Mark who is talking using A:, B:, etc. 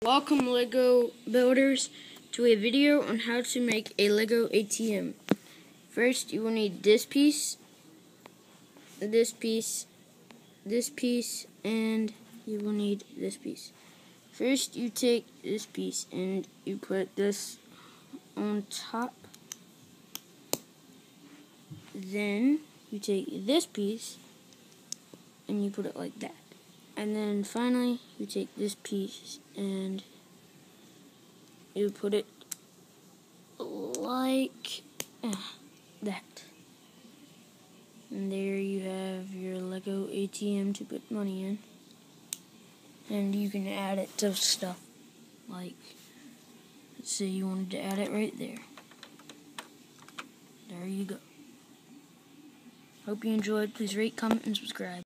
A: Welcome Lego builders to a video on how to make a Lego ATM. First you will need this piece, this piece, this piece, and you will need this piece. First you take this piece and you put this on top. Then you take this piece and you put it like that. And then finally, you take this piece and you put it like that. And there you have your Lego ATM to put money in. And you can add it to stuff. Like, let's say you wanted to add it right there. There you go. Hope you enjoyed. Please rate, comment, and subscribe.